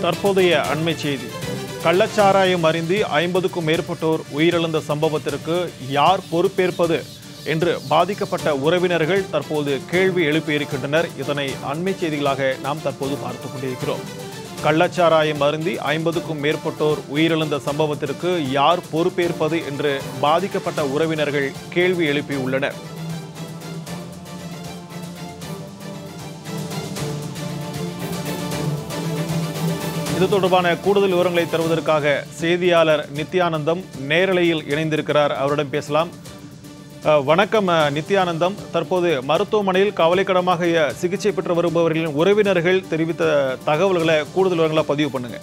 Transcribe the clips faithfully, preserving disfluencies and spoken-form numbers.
தற்போதைய அண்மை செய்தி. கள்ளச்சாராயம் அருந்தி ஐம்பதுக்கும் மேற்பட்டோர் உயிரிழந்த சம்பவத்திற்கு யார் பொறுப்பேற்பது என்று பாதிக்கப்பட்ட உறவினர்கள் தற்போது கேள்வி எழுப்பியிருக்கின்றனர். இதனை அண்மை செய்திகளாக நாம் தற்போது பார்த்துக் கொண்டிருக்கிறோம். கள்ளச்சாராயம் அருந்தி ஐம்பதுக்கும் மேற்பட்டோர் உயிரிழந்த சம்பவத்திற்கு யார் பொறுப்பேற்பது என்று பாதிக்கப்பட்ட உறவினர்கள் கேள்வி எழுப்பியுள்ளனர். இது தொடர்பான கூடுதல் விவரங்களை தருவதற்காக செய்தியாளர் நித்யானந்தம் நேரலையில் இணைந்திருக்கிறார். அவரிடம் பேசலாம். வணக்கம் நித்யானந்தம். தற்போது மருத்துவமனையில் கவலைக்கிடமாக சிகிச்சை பெற்று வருபவர்களின் உறவினர்கள் தெரிவித்த தகவல்களை கூடுதல் விவரங்களை பதிவு பண்ணுங்க.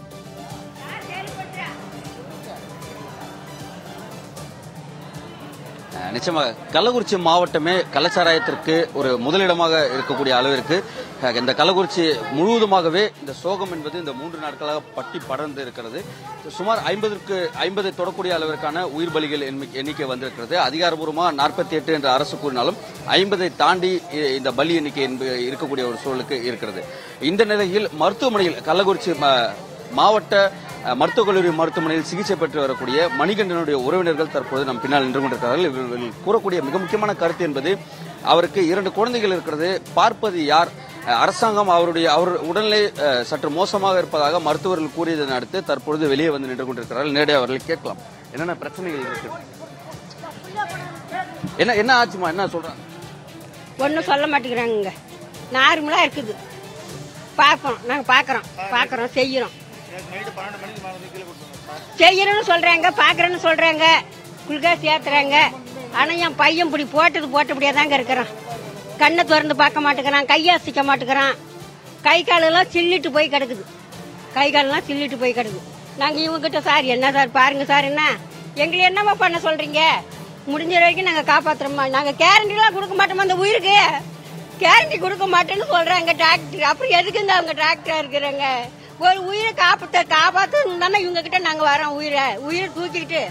நிச்சயமாக கள்ளக்குறிச்சி மாவட்டமே கள்ளச்சாராயத்திற்கு ஒரு முதலிடமாக இருக்கக்கூடிய அளவிற்கு இந்த கள்ளக்குறிச்சி முழுவதுமாகவே இந்த சோகம் என்பது இந்த மூன்று நாட்களாக பட்டி படர்ந்து இருக்கிறது. சுமார் ஐம்பதற்கு ஐம்பதை தொடக்கூடிய அளவிற்கான உயிர் பலிகள் எண்ணிக்கை வந்திருக்கிறது. அதிகாரப்பூர்வமாக நாற்பத்தி எட்டு என்று அரசு கூறினாலும் ஐம்பதை தாண்டி இந்த பலி எண்ணிக்கை இருக்கக்கூடிய ஒரு சூழலுக்கு இருக்கிறது. இந்த நிலையில் மருத்துவமனையில் கள்ளக்குறிச்சி மாவட்ட மருத்துவக் கல்லூரி மருத்துவமனையில் சிகிச்சை பெற்று வரக்கூடிய மணிகண்டனுடைய உறவினர்கள் தற்போது நம் பின்னால் நின்று கொண்டிருக்கிறார்கள். இவர்கள் கூறக்கூடிய மிக முக்கியமான கருத்து என்பது அவருக்கு இரண்டு குழந்தைகள் இருக்கிறது, பார்ப்பது யார், அரசாங்கம் அவருடைய அவர் உடல்நிலை சற்று மோசமாக இருப்பதாக மருத்துவர்கள் கூறியதை அடுத்து தற்பொழுது வெளியே வந்து நின்று கொண்டிருக்கிறார்கள். நேரடியாக அவர்களை கேட்கலாம், என்னென்ன பிரச்சனைகள் இருக்கு, என்ன என்ன ஆச்சுமா, என்ன சொல்றாங்க? ஒன்னும் சொல்ல மாட்டேங்கிறாங்க. நார்மலா இருக்குது. பார்ப்போம், நாங்க பாக்குறோம் பாக்குறோம் செய்யறோம் செய்யறோம்னு சொல்றாங்க, பாக்குறேன்னு சொல்றாங்க, குளுக்கா சேர்த்துறாங்க. ஆனா என் பையன் இப்படி போட்டது போட்டபடியா தாங்க இருக்கிறான். கண்ணை திறந்து பார்க்க மாட்டேங்கிறான், கையாசிக்க மாட்டேங்கிறான். கை காலெல்லாம் சில்லிட்டு போய் கிடக்குது, கை காலெல்லாம் சில்லிட்டு போய் கிடக்குது. நாங்க இவங்க கிட்ட சார் என்ன சார் பாருங்க சார், என்ன எங்களை என்னமா பண்ண சொல்றீங்க, முடிஞ்ச வரைக்கும் நாங்க காப்பாத்துறோமா, நாங்க கேரண்டி எல்லாம் கொடுக்க மாட்டோமா, அந்த உயிருக்கு கேரண்டி கொடுக்க மாட்டேன்னு சொல்றாங்க டாக்டர். அப்புறம் எதுக்குங்க அவங்க டாக்டரா இருக்கிறாங்க? ஒரு உயிரை காப்பாற்ற காப்பாற்றணும் தானே இவங்க கிட்ட நாங்க வரோம். உயிரை உயிரை தூக்கிட்டு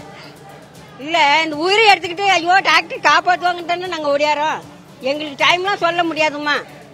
இல்ல இந்த உயிரை எடுத்துக்கிட்டு ஐயோ டாக்டர் காப்பாற்றுவாங்கன்னு தானே நாங்க ஓடியாரோம். எங்களுக்கு டைம்லாம் சொல்ல முடியாதுமா,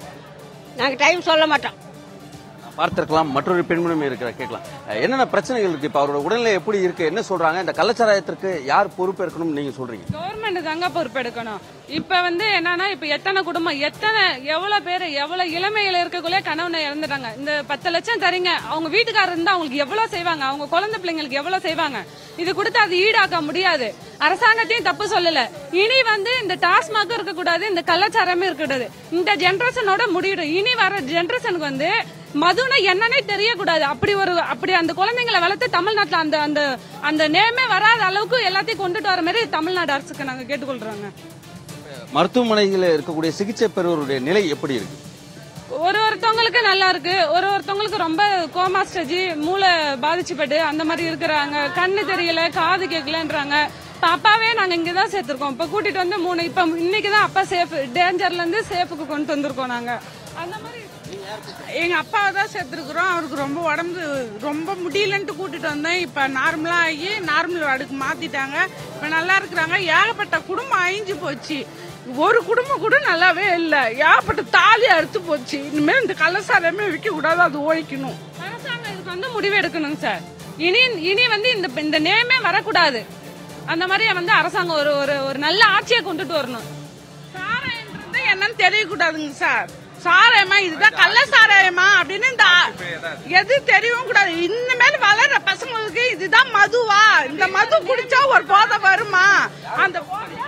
நாங்க டைம் சொல்ல மாட்டோம். பார்த்திருக்கலாம், மற்றொரு பெண்மணியும் இருக்கிற கேட்கலாம், என்னென்ன பிரச்சனைகள் இருக்கு, இப்ப அவரோட உடல்நிலை எப்படி இருக்கு, என்ன சொல்றாங்க, இந்த கள்ளச்சாராயத்திற்கு யார் பொறுப்பேற்கணும் நீங்க சொல்றீங்க? கவர்மெண்ட் தாங்க பொறுப்பெடுக்கணும். இப்ப வந்து என்னன்னா, இப்ப எத்தனை குடும்பம், எத்தனை எவ்வளவு பேர் எவ்வளவு இளமையில இருக்கக்குள்ளே கணவனை இறந்துட்டாங்க. இந்த பத்து லட்சம் தரீங்க, அவங்க வீட்டுக்காரர் இருந்தா அவங்களுக்கு எவ்வளவு செய்வாங்க, அவங்க குழந்தை பிள்ளைங்களுக்கு எவ்வளவு செய்வாங்க. இது கொடுத்து அது ஈடாக்க முடியாது. அரசாங்கத்தையும் தப்பு சொல்லல. இனி வந்து இந்த டாஸ்மாக இருக்கக்கூடாது, இந்த கள்ளச்சாரமே இருக்கக்கூடாது. இந்த ஜெனரேஷனோட முடியும். இனி வர ஜெனரேஷனுக்கு வந்து மதுனா என்னன்னே தெரியக்கூடாது. அப்படி ஒரு அப்படி அந்த குழந்தைங்களை வளர்த்து தமிழ்நாட்டுல அந்த அந்த அந்த நேமே வராத அளவுக்கு எல்லாத்தையும் கொண்டுட்டு வர மாதிரி தமிழ்நாடு அரசுக்கு நாங்க கேட்டுக்கொள்றோங்க. மருத்துவமனையில் இருக்கக்கூடிய சிகிச்சை பெறுவருடைய நிலை எப்படி இருக்கு? ஒரு ஒருத்தவங்களுக்கு நல்லா இருக்கு, ஒரு ஒருத்தவங்களுக்கு ரொம்ப கோமா ஸ்டேஜ், மூளை பாதிச்சுப்பட்டு அந்த மாதிரி இருக்கிறாங்க. கண்ணு தெரியல, காது கேட்கலன்றாங்க. இப்ப அப்பாவே நாங்க இங்கதான் சேர்த்திருக்கோம். இப்ப கூட்டிட்டு வந்து மூணு இப்ப இன்னைக்குதான் அப்பா சேஃப் டேஞ்சர்ல இருந்து சேஃபுக்கு கொண்டு வந்திருக்கோம். நாங்க அந்த மாதிரி எங்க அப்பாவை தான் சேர்த்துருக்குறோம். அவருக்கு ரொம்ப உடம்பு ரொம்ப முடியலன்ட்டு கூட்டிட்டு வந்தேன். இப்ப நார்மலா ஆகி நார்மல் வார்டுக்கு மாத்திட்டாங்க. இப்ப நல்லா இருக்கிறாங்க. ஏகப்பட்ட குடும்பம் அழிஞ்சு போச்சு. ஒரு குடும்பம் கூட நல்லாவே இல்ல. ஏகப்பட்ட தாலி அறுத்து போச்சு. இனிமேல் இந்த கள்ளச்சாராயமே விற்க கூடாது, அது ஓய்க்கணும். அரசாங்கம் இதுக்கு வந்து முடிவு எடுக்கணும் சார். இனி இனி வந்து இந்த இந்த நேமே வரக்கூடாது. அந்த மாதிரி வந்து அரசாங்கம் ஒரு ஒரு நல்ல ஆட்சியை கொண்டுட்டு வரணும். சாராயன்றது என்னன்னு தெரியக்கூடாதுங்க சார். சாராயமா இதுதான் கள்ள சாராயமா அப்படின்னு இந்த எது தெரியவும் கூடாது. இனிமேல் வளர்ற பசங்களுக்கு இதுதான் மதுவா, இந்த மது குடிச்சா ஒரு போதை வருமா, அந்த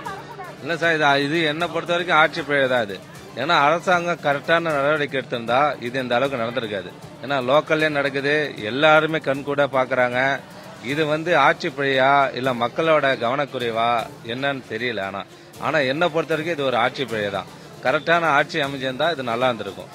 இல்ல சார், இது இது என்ன பொறுத்த வரைக்கும் ஆட்சி பிழை தான் இது. ஏன்னா அரசாங்கம் கரெக்டான நடவடிக்கை எடுத்திருந்தா இது இந்த அளவுக்கு நடந்திருக்காது. ஏன்னா லோக்கல்லே நடக்குது, எல்லாருமே கண்கூட பாக்குறாங்க. இது வந்து ஆட்சி பிழையா இல்ல மக்களோட கவனக்குறைவா என்னன்னு தெரியல. ஆனா ஆனா என்ன பொறுத்த வரைக்கும் இது ஒரு ஆட்சி பிழை தான். கரெக்டான ஆட்சி அமைஞ்சிருந்தா இது நல்லா இருந்திருக்கும்.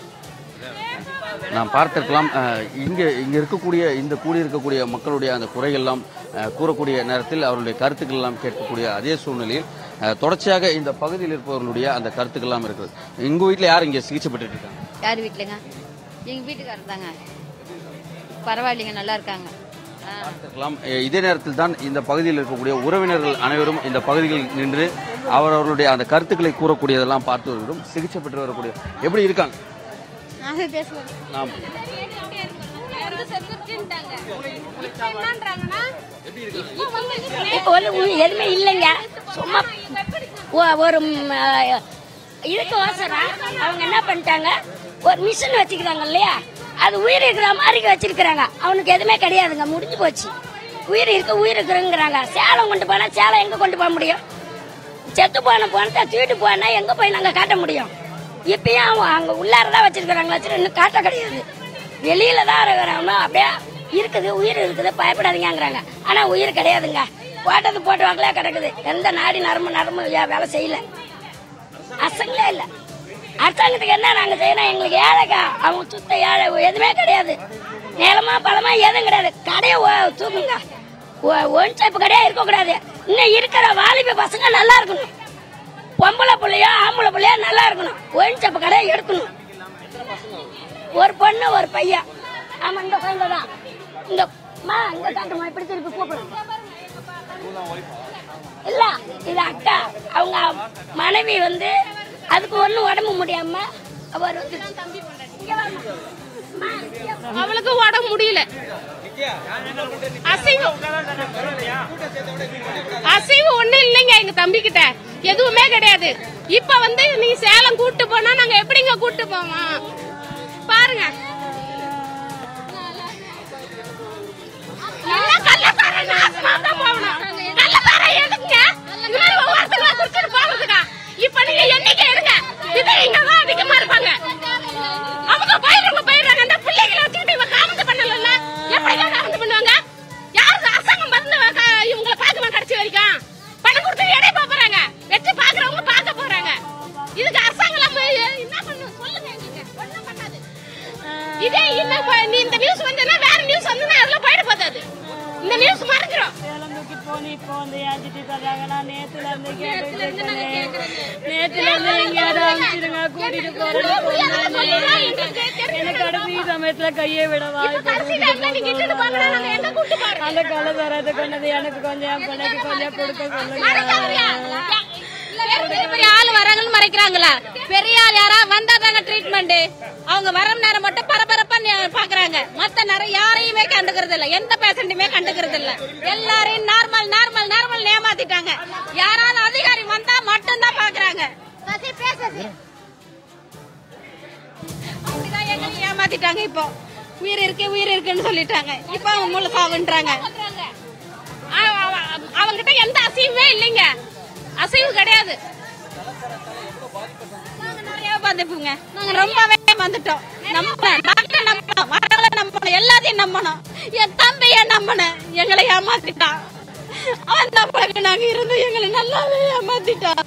நாம் பார்த்திருக்கலாம், இங்க இங்க இருக்கக்கூடிய இந்த கூடியிருக்கக்கூடிய மக்களுடைய அந்த குறையெல்லாம் கூறக்கூடிய நேரத்தில் அவர்களுடைய கருத்துக்கள் எல்லாம் கேட்கக்கூடிய அதே சூழ்நிலையில் தொடர்ச்சியாக இந்த பகுதியில் இருப்பவர்களுடைய அந்த கருத்துக்கள் எல்லாம் இருக்குது. எங்க வீட்டுல யார் இங்க சிகிச்சை பெற்று இருக்காங்க? யார் வீட்டுலங்க? எங்க வீட்டுக்காரர் தாங்க. பரவாயில்லைங்க, நல்லா இருக்காங்க. பார்த்திருக்கலாம், இதே நேரத்தில் தான் இந்த பகுதியில் இருக்கக்கூடிய உறவினர்கள் அனைவரும் இந்த பகுதிகளில் நின்று அவரவர்களுடைய அந்த கருத்துக்களை கூறக்கூடியதெல்லாம் பார்த்து வருகிறோம். சிகிச்சை பெற்று வரக்கூடிய எப்படி இருக்காங்க? எதுவுமே இல்லைங்க. சும்மா ஒரு இதுக்கு அவசரம் அவங்க என்ன பண்ணிட்டாங்க, ஒரு மிஷின் வச்சுக்கிறாங்க இல்லையா, அது உயிர் இருக்கிற மாதிரி வச்சிருக்கிறாங்க. அவனுக்கு எதுவுமே கிடையாதுங்க, முடிஞ்சு போச்சு. உயிர் இருக்க உயிர் இருக்கிறாங்க. சேலம் கொண்டு போனா சேலம் எங்க கொண்டு போக முடியும்? செத்து போன போனதை தூக்கிட்டு போனா எங்க போய் நாங்க காட்ட முடியும்? இப்பயும் அவங்க அங்க உள்ளாரதான் வச்சிருக்கிறாங்க, வச்சுட்டு இன்னும் காட்ட கிடையாது. வெளியில தான் இருக்கிறாங்க. அப்படியே இருக்குது, உயிர் இருக்குது, பயப்படாதீங்கிறாங்க. ஆனா உயிர் கிடையாதுங்க. போட்டது போட்டு வாக்கலே கிடக்குது. எந்த நாடி நரம்பு நரம்பு வேலை செய்யல, அசங்களே இல்ல. அரசாங்கத்துக்கு என்ன நாங்க செய்யணும்? எங்களுக்கு ஏழைக்கா, அவங்க சுத்த ஏழை, எதுவுமே கிடையாது. நிலமா பழமா எதுவும் கிடையாது. கடையை தூக்குங்க, ஒன் சைப்பு கடையா இருக்க கூடாது. இன்னும் இருக்கிற வாலிப பசங்க நல்லா இருக்கணும். பொம்பளை பிள்ளையோ ஆம்பளை பிள்ளையோ நல்லா இருக்கணும். ஒன் சைப்பு கடையை எடுக்கணும். ஒரு பொண்ணு ஒரு பையன். ஆமா, இந்த பையன் தான். இந்த மா இங்க காட்டுமா, இப்படி திருப்பி கூப்பிடுங்க. இல்ல, இது அக்கா. அவங்க மனைவி வந்து அதுக்கு ஒண்ணும் உடம்பு முடியாம அவர் அவளுக்கு உடம்பு முடியல. அசைவு அசைவு ஒண்ணு இல்லைங்க எங்க தம்பி கிட்ட, எதுவுமே கிடையாது. இப்ப வந்து நீ சேலம் கூட்டு போனா நாங்க எப்படிங்க கூட்டு போவோம் பாருங்க. இப்ப நீங்க எண்ணிக்கை எடுங்க, இது இங்கதான் அதிகமா இருப்பாங்க. அவங்க போயிடுறாங்க போயிடுறாங்க. அந்த பிள்ளைகளை வச்சுக்கிட்டு இவங்க காமந்து பண்ணல, எப்படி காமந்து பண்ணுவாங்க? யாரு அரசாங்கம் வந்து இவங்களை பாக்குமா? கடைசி வரைக்கும் பணம் கொடுத்து எடை போறாங்க, வெற்றி பாக்குறவங்க பார்க்க போறாங்க. இதுக்கு அரசாங்கம் என்ன பண்ணும் சொல்லுங்க? எங்களுக்கு ஒண்ணும் பண்ணாது. இதே நீ இந்த நியூஸ் வந்தா வேற நியூஸ் வந்து அதுல போயிட போதாது. இந்த நியூஸ் மறந்துடும். போனி இப்போ வந்து ஏஞ்சிட்டு தர்றாங்க. நான் நேத்துல இருந்து கேட்டு நேத்துல இருந்து எங்கேயாவது அனுப்பிச்சிடுங்க, கூட்டிட்டு போறேன். எனக்கு கடைசி சமயத்துல கையை விட வாய்ப்பு. அந்த கலை தரது கொண்டது எனக்கு கொஞ்சம், என் பிள்ளைக்கு கொஞ்சம் கொடுக்க சொல்லுங்க. பெரிய ஆள் வராங்கன்னு மறைக்கிறாங்களா? பெரிய ஆள் யாரா வந்தா தானே ட்ரீட்மெண்ட். அவங்க வர நேரம் மட்டும் பரபரப்பா பாக்குறாங்க. மத்த நேரம் யாரையுமே கண்டுக்கிறது இல்ல, எந்த பேஷண்ட்டுமே கண்டுக்கிறது இல்ல. எல்லாரையும் நார்மல் நார்மல் நார்மல் ஏமாத்திட்டாங்க. யாராவது அதிகாரி வந்தா மட்டும்தான் பாக்குறாங்க. அப்படிதான் எங்களை ஏமாத்திட்டாங்க. இப்போ உயிர் இருக்கு உயிர் இருக்குன்னு சொல்லிட்டாங்க. இப்ப அவங்க முழு சாவுன்றாங்க. அவங்கிட்ட எந்த அசைவுமே இல்லைங்க, அசைவு கிடையாது. நாங்க நிறைய பாத்துப்போங்க. நாங்க ரொம்பவே வந்துட்டோம். நம்பணும், டாக்டர் நம்பணும், மரங்களை நம்பணும், எல்லாத்தையும் நம்பணும். என் தம்பிய நம்பணும், எங்களை ஏமாத்திட்டான். அவன் தம்பிக்கு நாங்க இருந்து எங்களை நல்லாவே ஏமாத்திட்டான்.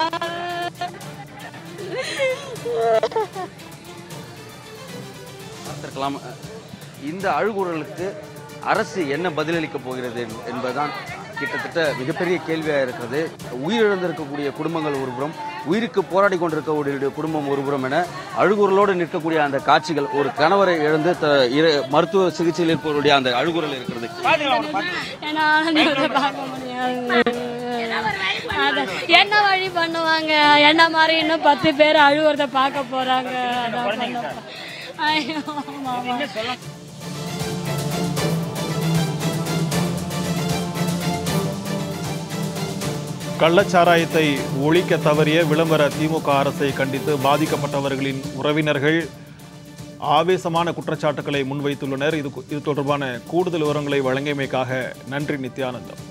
இந்த அழுகுறலுக்கு அரசு என்ன பதிலளிக்க போகிறது என்பதுதான் கிட்டத்தட்ட மிகப்பெரிய கேள்வியாக இருக்கிறது. உயிரிழந்திருக்கக்கூடிய குடும்பங்கள் ஒருபுறம், உயிருக்கு போராடி கொண்டிருக்கக்கூடிய குடும்பம் ஒருபுறம் என அழுகுறலோடு நிற்கக்கூடிய அந்த காட்சிகள், ஒரு கணவரை இழந்து மருத்துவ சிகிச்சையில் இருப்பவருடைய அந்த அழுகுறல் இருக்கிறது. என்ன வழி பண்ணுவாங்க? என்ன மாதிரி இன்னும் பத்து பேர் அழுகுறத பார்க்க போறாங்க. ஐயோ மாமா. கள்ளச்சாராயத்தை ஒழிக்க தவறிய விளம்பர திமுக அரசை கண்டித்து பாதிக்கப்பட்டவர்களின் உறவினர்கள் ஆவேசமான குற்றச்சாட்டுக்களை முன்வைத்துள்ளனர். இது இது தொடர்பான கூடுதல் விவரங்களை வழங்கியமைக்காக நன்றி நித்யானந்தம்.